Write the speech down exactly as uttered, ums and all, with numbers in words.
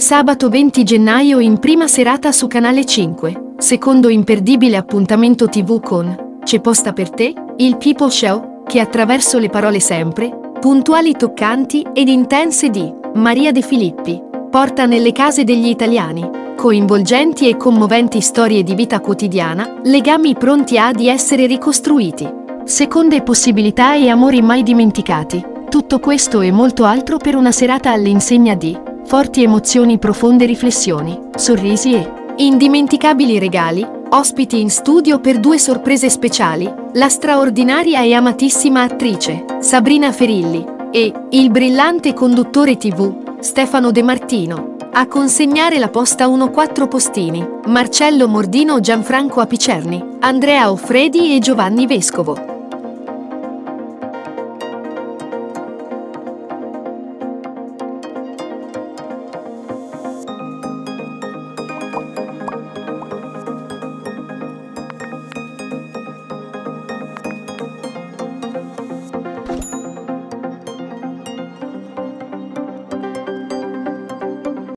Sabato venti gennaio in prima serata su Canale cinque. Secondo imperdibile appuntamento tivù con C'è posta per te, il People Show, che attraverso le parole sempre puntuali, toccanti ed intense di Maria De Filippi porta nelle case degli italiani coinvolgenti e commoventi storie di vita quotidiana, legami pronti a di essere ricostruiti, seconde possibilità e amori mai dimenticati. Tutto questo e molto altro per una serata all'insegna di forti emozioni, profonde riflessioni, sorrisi e indimenticabili regali. Ospiti in studio per due sorprese speciali, la straordinaria e amatissima attrice Sabrina Ferilli e il brillante conduttore tivù Stefano De Martino. A consegnare la posta uno quattro postini, Marcello Mordino, Gianfranco Apicerni, Andrea Offredi e Giovanni Vescovo.